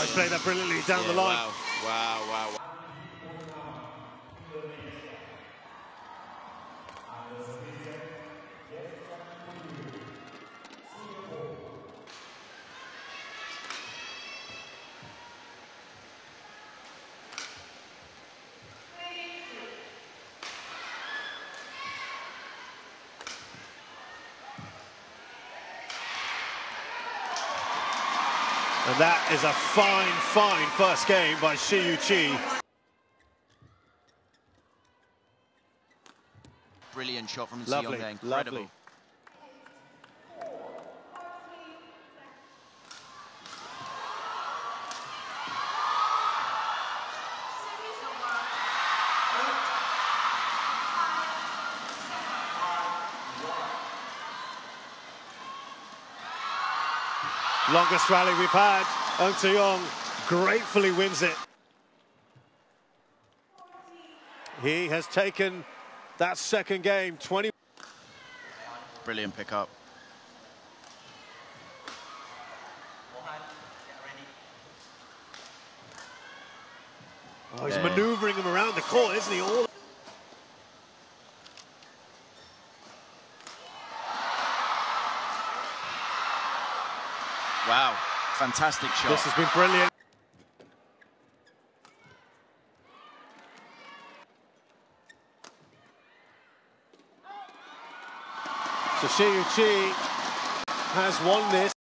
does play that brilliantly down the line. Wow. And that is a fine first game by石宇奇. Brilliant shot from Siong there, incredible. Lovely. Longest rally we've had. Siong gratefully wins it. He has taken that second game, 20. Brilliant pickup. Oh, he's manoeuvring him around the court, isn't he? All. Wow, fantastic shot. This has been brilliant. So石宇奇has won this.